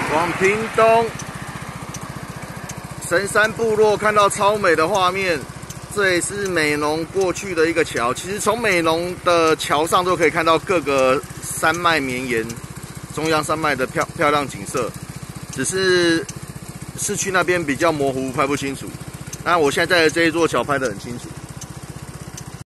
往屏东神山部落看到超美的画面，这也是美浓过去的一个桥。其实从美浓的桥上都可以看到各个山脉绵延，中央山脉的漂亮景色，只是市区那边比较模糊，拍不清楚。那我现在在的这一座桥拍得很清楚。